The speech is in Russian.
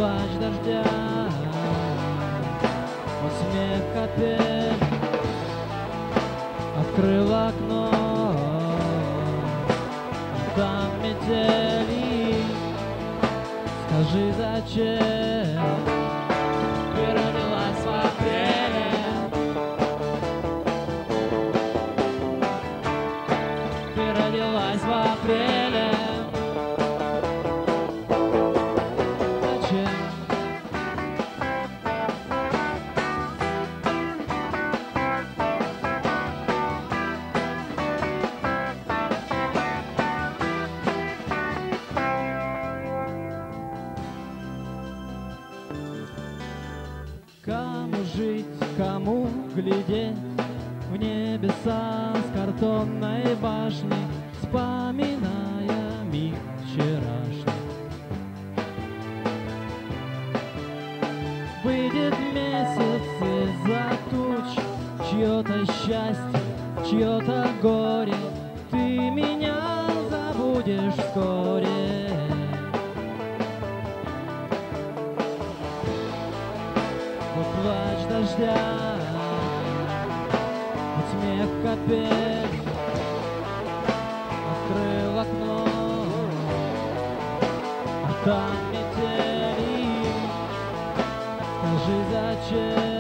плач дождя, под смех капель. Открыл окно, а там метели. Скажи, зачем ты родилась в апреле? Ты родилась в апреле. Зачем? Кому жить, кому глядеть в небеса с картонной башни, вспоминая миг вчерашний. Выйдет месяц из-за туч, чье-то счастье, чье-то горе, ты меня забудешь вскоре. Вот плач дождя, вот смех капель. Открыл окно, а там метели. Скажи, зачем